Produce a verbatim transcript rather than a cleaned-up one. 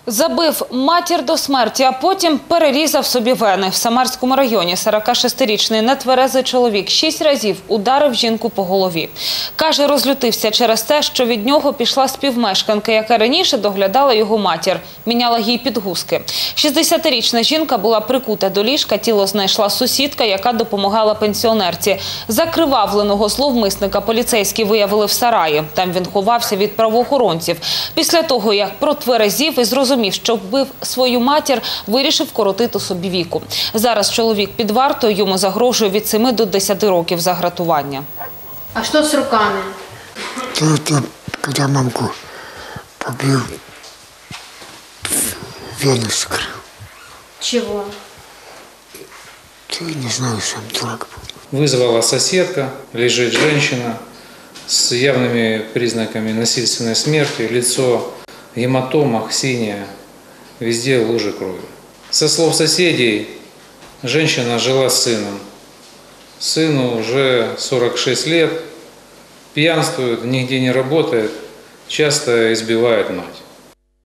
Забив матір до смерті, а потім перерізав собі вени. В Самарському районі сорокашестирічний нетверезий чоловік шість разів ударив жінку по голові. Каже, розлютився через те, що від нього пішла співмешканка, яка раніше доглядала його матір. Міняла їй підгузки. шістдесятирічна жінка була прикута до ліжка, тіло знайшла сусідка, яка допомагала пенсіонерці. Закривавленого зловмисника поліцейські виявили в сараї. Там він ховався від правоохоронців. Після того, як протверезів і зрозумів, що вбив свою матір, вирішив коротити собі віку. Зараз чоловік під вартою, йому загрожує від семи до десяти років за гратування. А що з руками? Это когда мамку побил, вены скрыл. Чего? Я не знаю, сам дурак был. Вызвала соседка, лежит женщина с явными признаками насильственной смерти, лицо в гематомах, синее, везде лужи крови. Со слов соседей, женщина жила с сыном. Сыну уже сорок шесть лет, пьянствует, нигде не работает, часто избивает мать.